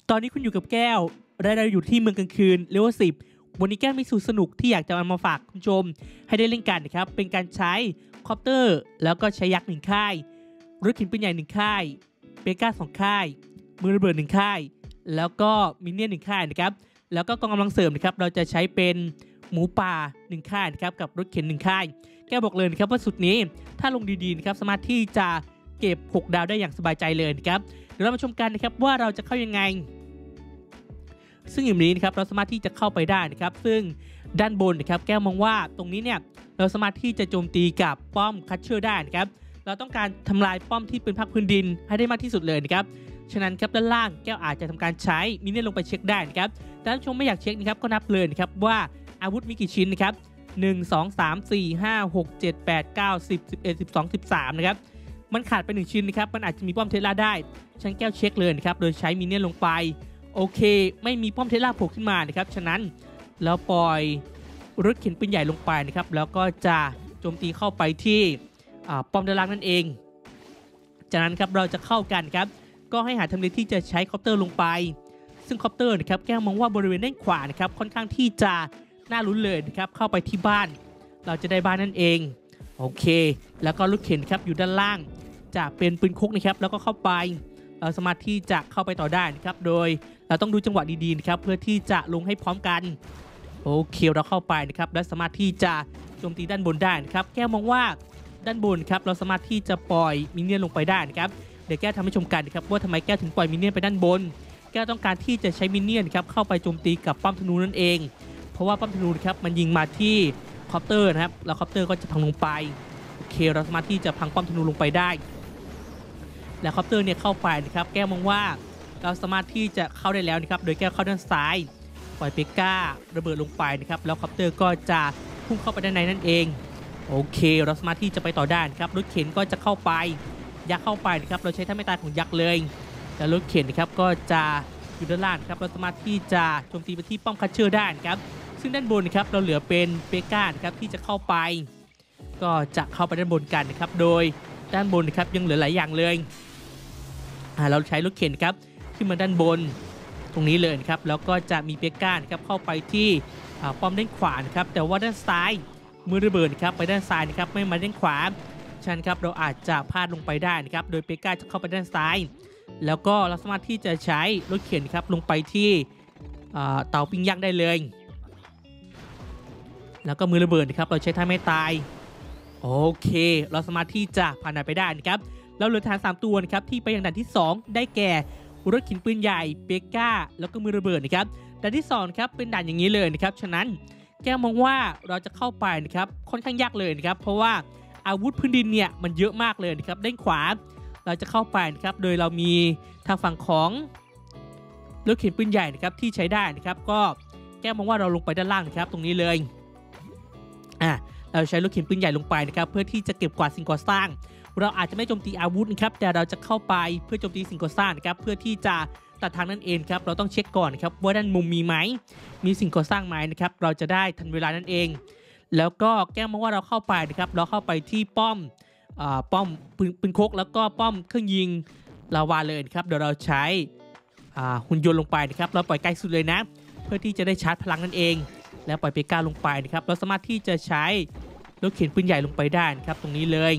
ตอนนี้คุณอยู่กับแก้วและเราอยู่ที่เมืองกลางคืนเลเวล10วันนี้แก้วมีสูตรสนุกที่อยากจะมาฝากคุณผู้ชมให้ได้เล่นกันนะครับเป็นการใช้คอปเตอร์แล้วก็ใช้ยักษ์1ค่ายรถเข็นปืนใหญ่1ค่ายเปก้า2ค่ายมือระเบิด1ค่ายแล้วก็มินเนี่ยน1ค่ายนะครับแล้วก็กองกำลังเสริมนะครับเราจะใช้เป็นหมูป่า1ค่ายนะครับกับรถเข็น1ค่ายแก้วบอกเลยนะครับว่าสุดนี้ถ้าลงดีๆนะครับสามารถที่จะเก็บ6ดาวได้อย่างสบายใจเลยนะครับเดี๋ยวเรามาชมกันนะครับว่าเราจะเข้ายังไงซึ่งอย่างนี้นะครับเราสามารถที่จะเข้าไปได้นะครับซึ่งด้านบนนะครับแก้วมองว่าตรงนี้เนี่ยเราสามารถที่จะโจมตีกับป้อมคัตเชอร์ได้นะครับเราต้องการทำลายป้อมที่เป็นภาคพื้นดินให้ได้มากที่สุดเลยนะครับฉะนั้นครับด้านล่างแก้วอาจจะทำการใช้มินเนี่ยนลงไปเช็คได้นะครับแต่ถ้าชมไม่อยากเช็คนะครับก็นับเลยนะครับว่าอาวุธมีกี่ชิ้นนะครับ1 2 3 4 5 6 7 8 9 10 11 12 13นะครับมันขาดไป1ชิ้นนะครับมันอาจจะมีป้อมเทสลาได้ฉันแก้วเช็คเลยนะครับโดยใช้มินเนี่ยนลงไปโอเคไม่มีป้อมเทสลาโผล่ขึ้นมานะครับฉะนั้นเราปล่อยรถเข็นปืนใหญ่ลงไปนะครับแล้วก็จะโจมตีเข้าไปที่ป้อมด้านล่างนั่นเองจากนั้นครับเราจะเข้ากันครับก็ให้หาทำเลที่จะใช้คอปเตอร์ลงไปซึ่งคอปเตอร์นะครับแก้วมองว่าบริเวณด้านขวานะครับค่อนข้างที่จะน่าลุ้นเลยนะครับเข้าไปที่บ้านเราจะได้บ้านนั่นเองโอเคแล้วก็รถเข็นครับอยู่ด้านล่างจะเป็นปืนคกนะครับแล้วก็เข้าไปเราสามารถที่จะเข้าไปต่อได้นะครับโดยเราต้องดูจังหวะดีๆนะครับเพื่อที่จะลงให้พร้อมกันโอเคเราเข้าไปนะครับและสามารถที่จะโจมตีด้านบนได้นะครับแก้วมองว่าด้านบนครับเราสามารถที่จะปล่อยมินเนี่ยนลงไปได้นะครับเดี๋ยวแก้วทำให้ชมกันนะครับว่าทำไมแก้วถึงปล่อยมินเนี่ยนไปด้านบนแก้วต้องการที่จะใช้มินเนี่ยนครับเข้าไปโจมตีกับป้อมธนูนั่นเองเพราะว่าป้อมธนูครับมันยิงมาที่คอปเตอร์นะครับแล้วคอปเตอร์ก็จะพังลงไปโอเคเราสามารถที่จะพังป้อมธนูลงไปได้แล้วคอปเตอร์เนี่ยเข้าไปนะครับแก้วมองว่าเราสามารถที่จะเข้าได้แล้วนะครับโดยแก้วเข้าด้านซ้ายปล่อยเปก้าระเบิดลงไปนะครับแล้วคอปเตอร์ก็จะพุ่งเข้าไปด้านในนั่นเองโอเคเราสามารถที่จะไปต่อได้ครับรถเข็นก็จะเข้าไปยักษ์เข้าไปนะครับเราใช้ท่าไม่ตายของยักษ์เลยแล้วรถเข็นนะครับก็จะอยู่ด้านล่างครับเราสามารถที่จะโจมตีไปที่ป้อมคัตเชอร์ได้นะครับซึ่งด้านบนนะครับเราเหลือเป็นเปก้านะครับที่จะเข้าไปก็จะเข้าไปด้านบนกันนะครับโดยด้านบนนะครับยังเหลือหลายอย่างเลยเราใช้รถเข็นครับขึ้นมาด้านบนตรงนี้เลยนะครับแล้วก็จะมีเปก้านะครับเข้าไปที่ป้อมด้านขวานะครับแต่ว่าด้านซ้ายมือระเบิดครับไปด้านซ้ายนะครับไม่มาด้านขวาฉะนั้นครับเราอาจจะพลาดลงไปได้นะครับโดยเปก้าจะเข้าไปด้านซ้ายแล้วก็เราสามารถที่จะใช้รถเข็นครับลงไปที่เตาปิ้งย่างได้เลยแล้วก็มือระเบิดนะครับเราใช้ท่าไม่ตายโอเคเราสามารถที่จะผ่านด่านไปได้นะครับแล้วเหลือฐาน3ตัวนะครับที่ไปยังด่านที่2ได้แก่รถเข็นปืนใหญ่เปก้าแล้วก็มือระเบิดนะครับด่านที่2ครับเป็นด่านอย่างนี้เลยนะครับฉะนั้นแก้วมองว่าเราจะเข้าไปนะครับค่อนข้างยากเลยนะครับเพราะว่าอาวุธพื้นดินเนี่ยมันเยอะมากเลยนะครับด้านขวาเราจะเข้าไปนะครับโดยเรามีทางฝั่งของรถเข็นปืนใหญ่นะครับที่ใช้ได้นะครับก็แก้วมองว่าเราลงไปด้านล่างนะครับตรงนี้เลยเราใช้รถเข็นปืนใหญ่ลงไปนะครับเพื่อที่จะเก็บกวาดสิ่งก่อสร้างเราอาจจะไม่โจมตีอาวุธนะครับแต่เราจะเข้าไปเพื่อโจมตีสิ่งก่อสร้างนะครับเพื่อที่จะตัดทางนั่นเองครับเราต้องเช็คก่อนครับว่าด้านมุมมีไหมมีสิ่งก่อสร้างไหมนะครับเราจะได้ทันเวลานั่นเองแล้วก็แก้มองว่าเราเข้าไปนะครับเราเข้าไปที่ป้อมปืนคกแล้วก็ป้อมเครื่องยิงลาวาเลยครับเดี๋ยวเราใช้หุ่นยนต์ลงไปนะครับเราปล่อยไกลสุดเลยนะเพื่อที่จะได้ชาร์จพลังนั่นเองแล้วปล่อยเปก้าลงไปนะครับเราสามารถที่จะใช้รถเข็นปืนใหญ่ลงไปได้นะครับตรงนี้เลย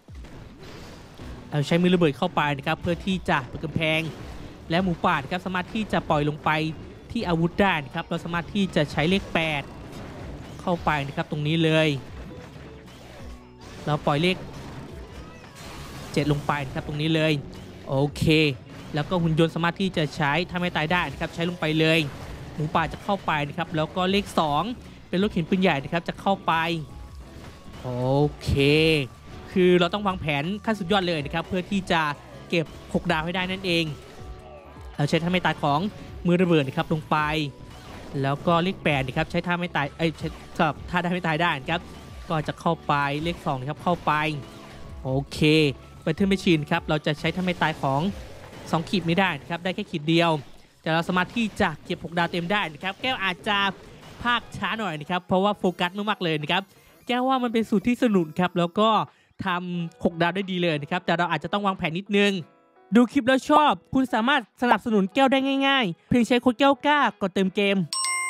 เราใช้มือระเบิดเข้าไปนะครับเพื่อที่จะเปิดกำแพงและหมูป่าครับสามารถที่จะปล่อยลงไปที่อาวุธได้นะครับเราสามารถที่จะใช้เลข8เข้าไปนะครับตรงนี้เลยเราปล่อยเลข7ลงไปนะครับตรงนี้เลยโอเคแล้วก็หุ่นยนต์สามารถที่จะใช้ทำให้ตายได้นะครับใช้ลงไปเลยหมูป่าจะเข้าไปนะครับแล้วก็เลข2เป็นรถเข็นปืนใหญ่นะครับจะเข้าไปโอเคคือเราต้องวางแผนขั้นสุดยอดเลยนะครับเพื่อที่จะเก็บ6ดาวให้ได้นั่นเองเราใช้ท่าไม่ตายของมือระเบิดนะครับลงไปแล้วก็เลข8นะครับใช้ท่าไม่ตายใช้ท่าได้ไม่ตายได้นะครับก็จะเข้าไปเลข2นะครับเข้าไปโอเคเปิดเทอร์แมชชีนครับเราจะใช้ท่าไม่ตายของ2ขีดไม่ได้นะครับได้แค่ขีดเดียวแต่เราสามารถที่จะเก็บ6ดาวเต็มได้นะครับแก้วอาจจะพากช้าหน่อยนะครับเพราะว่าโฟกัสมากๆเลยนะครับแก้วว่ามันเป็นสูตรที่สนุกครับแล้วก็ทำ6ดาวได้ดีเลยนะครับแต่เราอาจจะต้องวางแผนนิดนึงดูคลิปแล้วชอบคุณสามารถสนับสนุนแก้วได้ง่ายๆเพียงใช้โค้ดแก้วกล้ากดเติมเกม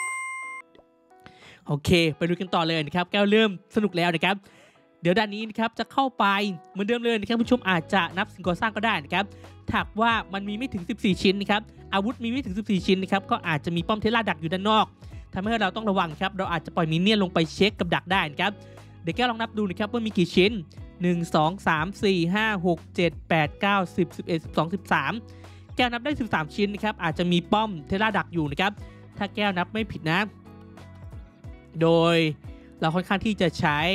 โอเคไปดูกันต่อเลยนะครับแก้วเริ่มสนุกแล้วนะครับเดี๋ยวด้านนี้นะครับจะเข้าไปเหมือนเดิมเลยนะครับผู้ชมอาจจะนับสิ่งก่อสร้างก็ได้นะครับถ้าว่ามันมีไม่ถึง14ชิ้นนะครับอาวุธมีไม่ถึง14ชิ้นนะครับก็อาจจะมีป้อมเทสลาดักอยู่ด้านนอกทำให้เราต้องระวังครับเราอาจจะปล่อยมินเนี่ยนลงไปเช็คกับดักได้นะครับเดี๋ยวแก้วลองนับดูนะครับว่ามีกี่ชิ้น1 2 3 4 5 6 7 8 9 10 11 12 13แก้วนับได้13ชิ้นนะครับอาจจะมีป้อมเทสลาดักอยู่นะครับถ้าแก้วนับไม่ผิดนะโดยเราค่อนข้างที่จะใช้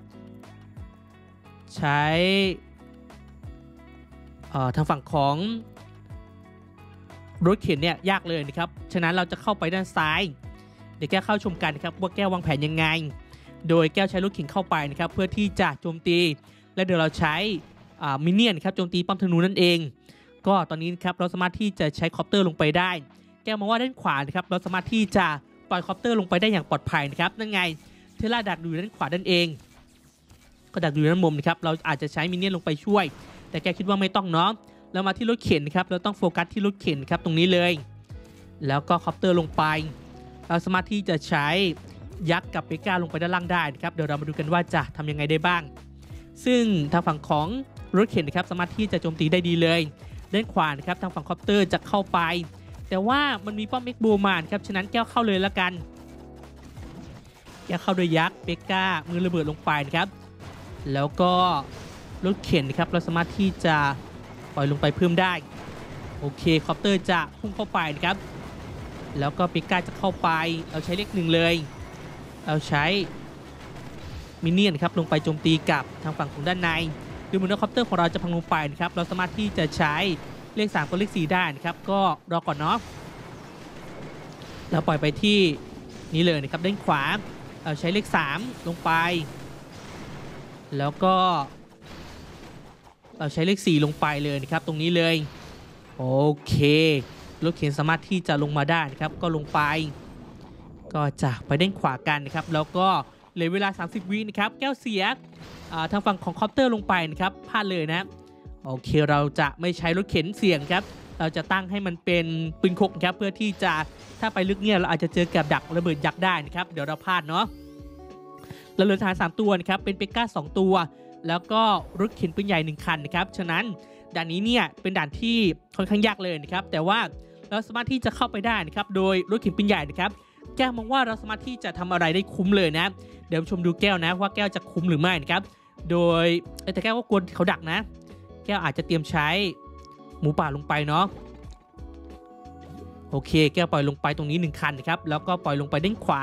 ทางฝั่งของรถเข็นเนี่ยยากเลยนะครับฉะนั้นเราจะเข้าไปด้านซ้ายเดี๋ยวแก้วเข้าชมกันนะครับว่าแก้ววางแผนยังไงโดยแก้วใช้รถเข็นเข้าไปนะครับเพื่อที่จะโจมตีและเดี๋ยวเราใช้มินเนี่ยนครับโจมตีป้อมธนูนั่นเองก็ตอนนี้ครับเราสามารถที่จะใช้คอปเตอร์ลงไปได้แก้วมองว่าด้านขวานะครับเราสามารถที่จะปล่อยคอปเตอร์ลงไปได้อย่างปลอดภัยนะครับนั่นไงเทสลาดักอยู่ด้านขวาด้านเองก็ดักอยู่ด้านมุมนะครับเราอาจจะใช้มินเนี่ยนลงไปช่วยแต่แกคิดว่าไม่ต้องเนาะเรามาที่รถเข็นครับเราต้องโฟกัสที่รถเข็นครับตรงนี้เลยแล้วก็คอปเตอร์ลงไปเราสามารถที่จะใช้ยักษ์กับเปก้าลงไปด้านล่างได้นะครับเดี๋ยวเรามาดูกันว่าจะทำยังไงได้บ้างซึ่งทางฝั่งของรถเข็นนะครับสามารถที่จะโจมตีได้ดีเลยด้านขวานะครับทางฝั่งคอปเตอร์จะเข้าไปแต่ว่ามันมีป้อมเอ็กโบมานครับฉะนั้นแก้วเข้าเลยละกันแก้วเข้าโดยยักษ์เปก้ามือระเบิดลงไปนะครับแล้วก็รถเข็นนะครับเราสามารถที่จะปล่อยลงไปเพิ่มได้โอเคคอปเตอร์จะพุ่งเข้าไปนะครับแล้วก็เปก้าจะเข้าไปเราใช้เลข1เลยเราใช้มินเนี่ยนครับลงไปโจมตีกับทางฝั่งของด้านในดูเหมือนว่าคอปเตอร์ของเราจะพังลงไปนะครับเราสามารถที่จะใช้เลข3กับเลข4ได้นะครับก็รอก่อนเนาะเราปล่อยไปที่นี้เลยนะครับด้านขวาเราใช้เลข3ลงไปแล้วก็เราใช้เลข4ลงไปเลยนะครับตรงนี้เลยโอเครถเข็นสามารถที่จะลงมาได้นะครับก็ลงไปก็จะไปด้านขวากันนะครับแล้วก็เหลือเวลา30วินะครับแก้วเสียทางฝั่งของคอปเตอร์ลงไปนะครับพลาดเลยนะโอเคเราจะไม่ใช้รถเข็นเสี่ยงครับเราจะตั้งให้มันเป็นปืนคกครับเพื่อที่จะถ้าไปลึกเนี่ยเราอาจจะเจอกับดักระเบิดยักษ์ได้นะครับเดี๋ยวเราพลาดเนาะเราเหลือทหาร3ตัวนะครับเป็นเปก้า2ตัวแล้วก็รถเข็นปืนใหญ่1คันนะครับฉะนั้นด่านนี้เนี่ยเป็นด่านที่ค่อนข้างยากเลยนะครับแต่ว่าเราสามารถที่จะเข้าไปได้นะครับโดยรถเข็นปืนใหญ่นะครับแก้วมองว่าเราสามารถที่จะทำอะไรได้คุ้มเลยนะเดี๋ยวชมดูแก้วนะว่าแก้วจะคุ้มหรือไม่นะครับโดยแต่แก้วก็กลัวเขาดักนะแก้วอาจจะเตรียมใช้หมูป่าลงไปเนาะโอเคแก้วปล่อยลงไปตรงนี้1คันนะครับแล้วก็ปล่อยลงไปด้านขวา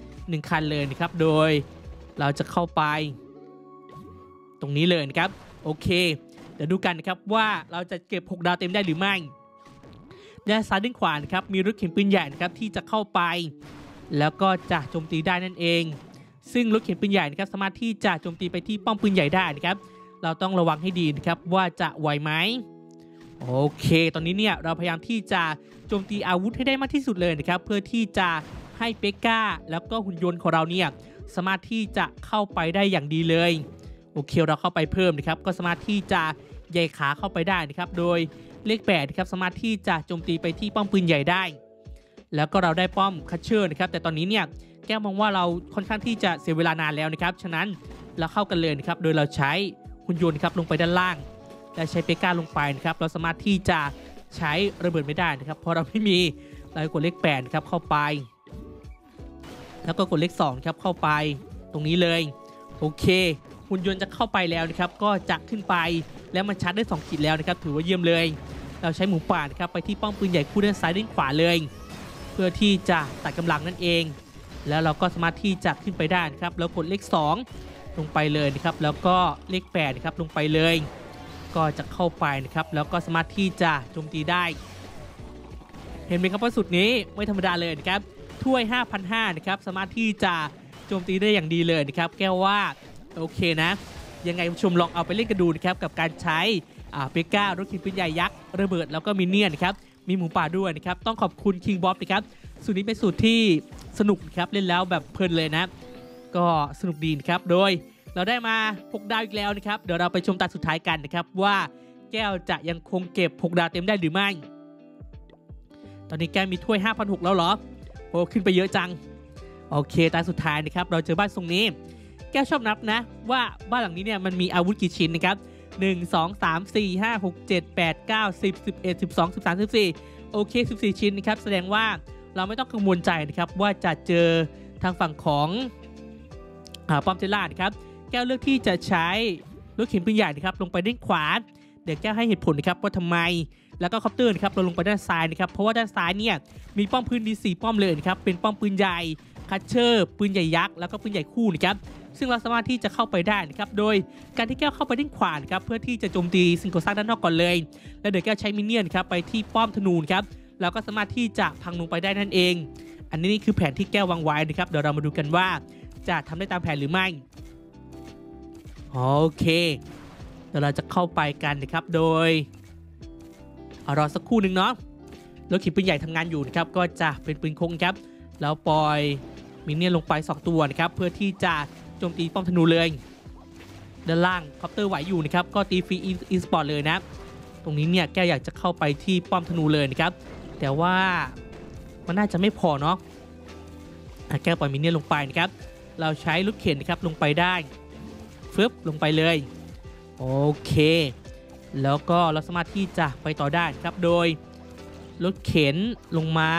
1คันเลยนะครับโดยเราจะเข้าไปตรงนี้เลยนะครับโอเคเดี๋ยวดูกันนะครับว่าเราจะเก็บ6ดาวเต็มได้หรือไม่ด้านซ้ายด้านขวานะครับมีรถเข็นปืนใหญ่นะครับที่จะเข้าไปแล้วก็จะโจมตีได้นั่นเองซึ่งรถเข็นปืนใหญ่นะครับสามารถที่จะโจมตีไปที่ป้อมปืนใหญ่ได้นะครับเราต้องระวังให้ดีนะครับว่าจะไหวไหมโอเคตอนนี้เนี่ยเราพยายามที่จะโจมตีอาวุธให้ได้มากที่สุดเลยนะครับเพื่อที่จะให้เปก้าแล้วก็หุ่นยนต์ของเราเนี่ยสามารถที่จะเข้าไปได้อย่างดีเลยโอเคเราเข้าไปเพิ่มนะครับก็สามารถที่จะใหญ่ขาเข้าไปได้นะครับโดยเลข8นะครับสามารถที่จะโจมตีไปที่ป้อมปืนใหญ่ได้แล้วก็เราได้ป้อมคัชเชอร์นะครับแต่ตอนนี้เนี่ยแก้วมองว่าเราค่อนข้างที่จะเสียเวลานานแล้วนะครับฉะนั้นเราเข้ากันเลยนะครับโดยเราใช้หุ่นยนต์ครับลงไปด้านล่างและใช้เปก้าลงไปนะครับเราสามารถที่จะใช้ระเบิดไม่ได้นะครับเพราะเราไม่มีเรากดเลข8ครับเข้าไปแล้วก็กดเลข2ครับเข้าไปตรงนี้เลยโอเคหุ่นยนต์จะเข้าไปแล้วนะครับก็จะขึ้นไปแล้วมันชาร์จได้2ขีดแล้วนะครับถือว่าเยี่ยมเลยเราใช้หมูป่านะครับไปที่ป้อมปืนใหญ่คู่ด้านซ้ายด้านขวาเลยเพื่อที่จะตัดกำลังนั่นเองแล้วเราก็สามารถที่จะขึ้นไปได้นะครับแล้วกดเลข2ลงไปเลยนะครับแล้วก็เลข8นะครับลงไปเลยก็จะเข้าไปนะครับแล้วก็สามารถที่จะโจมตีได้เห็นไหมครับว่าสุดนี้ไม่ธรรมดาเลยนะครับถ้วย 5,500 นะครับสามารถที่จะโจมตีได้อย่างดีเลยนะครับแก้วว่าโอเคนะยังไงผู้ชมลองเอาไปเล่นกันดูนะครับกับการใช้เปก้ารถเข็นปืนใหญ่ยักษ์ระเบิดแล้วก็มินเนี่ยนนะครับมีหมูป่าด้วยนะครับต้องขอบคุณคิงบ๊อบนะครับสูตรนี้เป็นสูตรที่สนุกนะครับเล่นแล้วแบบเพลินเลยนะก็สนุกดีนะครับโดยเราได้มา6ดาวอีกแล้วนะครับเดี๋ยวเราไปชมตาสุดท้ายกันนะครับว่าแก้วจะยังคงเก็บ6 ดาวเต็มได้หรือไม่ตอนนี้แก้วมีถ้วย 5,600 แล้วเหรอโอ้ขึ้นไปเยอะจังโอเคตาสุดท้ายนะครับเราเจอบ้านทรงนี้แก้วชอบนับนะว่าบ้านหลังนี้เนี่ยมันมีอาวุธกี่ชิ้นนะครับ1 2 3 4 5 6 7 8 9 10 11 12 13 14โอเค14ชิ้นนะครับแสดงว่าเราไม่ต้องกังวลใจนะครับว่าจะเจอทางฝั่งของป้อมเจล่านะครับแก้วเลือกที่จะใช้รถเข็นปืนใหญ่นะครับลงไปด้านขวาเดี๋ยวแก้วให้เหตุผลนะครับว่าทำไมแล้วก็คอปเตอร์นะครับเราลงไปด้านซ้ายนะครับเพราะว่าด้านซ้ายเนี่ยมีป้อมปืนดี4ป้อมเลยนะครับเป็นป้อมปืนใหญ่คัชเชอร์ปืนใหญ่ยักษ์แล้วก็ปืนใหญ่คู่นะครับซึ่งเราสามารถที่จะเข้าไปได้นะครับโดยการที่แก้วเข้าไปด้านขวานะครับเพื่อที่จะโจมตีสิ่งก่อสร้างด้านนอกก่อนเลยแล้วเดี๋ยวแก้วใช้มินเนี่ยนครับไปที่ป้อมธนูครับเราก็สามารถที่จะพังลงไปได้นั่นเองอันนี้นี่คือแผนที่แก้ววางไว้นะครับเดี๋ยวเรามาดูกันว่าจะทำได้ตามแผนหรือไม่โอเคเดี๋ยวเราจะเข้าไปกันนะครับโดยรอสักครู่หนึ่งเนาะรถขีปปืนใหญ่ทำงานอยู่นะครับก็จะเป็นปืนคงครับแล้วปล่อยมินเนี่ยนลงไป2 ตัวนะครับเพื่อที่จะโจมตีป้อมธนูเลยด้านล่างคอปเตอร์ไหวอยู่นะครับก็ตีฟรีอีสปอร์ตเลยนะตรงนี้เนี่ยแกอยากจะเข้าไปที่ป้อมธนูเลยนะครับแต่ว่ามันน่าจะไม่พอเนาะแกปล่อยมินเนี่ยนลงไปนะครับเราใช้รถเข็นนะครับลงไปได้ฟึบลงไปเลยโอเคแล้วก็เราสามารถที่จะไปต่อได้ครับโดยรถเข็นลงมา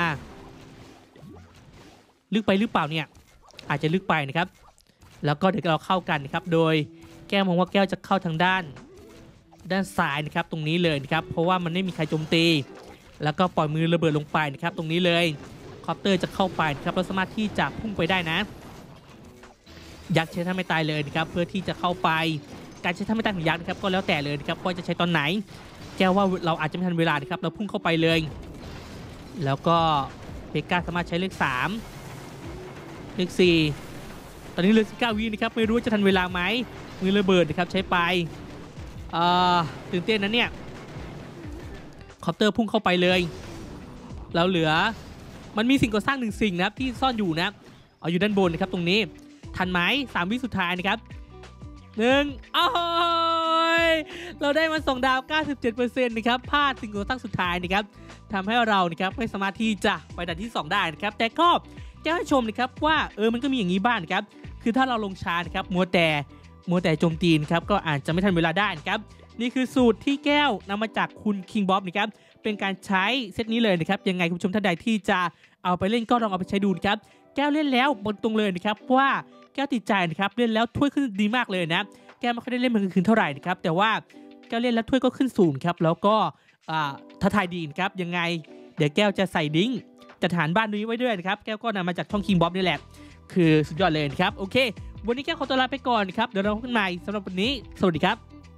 ลึกไปหรือเปล่าเนี่ยอาจจะลึกไปนะครับแล้วก็เดี๋ยวเราเข้ากันนะครับโดยแก้วมองว่าแก้วจะเข้าทางด้านซ้ายนะครับตรงนี้เลยนะครับเพราะว่ามันไม่มีใครโจมตีแล้วก็ปล่อยมือระเบิดลงไปนะครับตรงนี้เลยคอปเตอร์จะเข้าไปนะครับเราสามารถที่จะพุ่งไปได้นะยักษ์ใช้ท่าไม่ตายเลยนะครับเพื่อที่จะเข้าไปการใช้ท่าไม่ตายของยักษ์นะครับก็แล้วแต่เลยนะครับว่าจะใช้ตอนไหนแก้วว่าเราอาจจะไม่ทันเวลานะครับเราพุ่งเข้าไปเลยแล้วก็เบก้าสามารถใช้เลข3เลข4ตอนนี้เหลือ19 วินะครับไม่รู้จะทันเวลาไหมมือระเบิดนะครับใช้ไปตื่นเต้นนะเนี่ยคอปเตอร์พุ่งเข้าไปเลยแล้วเหลือมันมีสิ่งก่อสร้าง1 สิ่งนะครับที่ซ่อนอยู่นะเอาอยู่ด้านบนนะครับตรงนี้ทันไหม3 วิสุดท้ายนะครับ1โอ้ยเราได้มา2 ดาว 97% นะครับพลาดสิ่งก่อสร้างสุดท้ายนะครับทำให้เรานะครับไม่สามารถที่จะไปด่านที่2ได้นะครับแต่ก็แก้วให้ชมนะครับว่ามันก็มีอย่างนี้บ้างนะครับคือถ้าเราลงช้านะครับมัวแต่โจมตีนะครับก็อาจจะไม่ทันเวลาได้นะครับนี่คือสูตรที่แก้วนำมาจากคุณคิงบ๊อบนะครับเป็นการใช้เซตนี้เลยนะครับยังไงคุณผู้ชมท่านใดที่จะเอาไปเล่นก็ลองเอาไปใช้ดูนะครับแก้วเล่นแล้วบนตรงเลยนะครับว่าแก้วติดใจนะครับเล่นแล้วถ้วยขึ้นดีมากเลยนะแก้วไม่ค่อยได้เล่นมันคืนเท่าไหร่นะครับแต่ว่าแก้วเล่นแล้วถ้วยก็ขึ้นสูงครับแล้วก็ท้าทายดีนะครับยังไงเดี๋ยวแก้วจะใส่ลิงก์จัดฐานบ้านนี้ไว้ด้วยนะครับแก้วก็นำมาจากช่องคิงบ๊อบนี่แหละคือสุดยอดเลยนะครับโอเควันนี้แก้วขอตัวลาไปก่อนครับเดี๋ยวเราพบกันใหม่สำหรับวันนี้สวัสดีครับ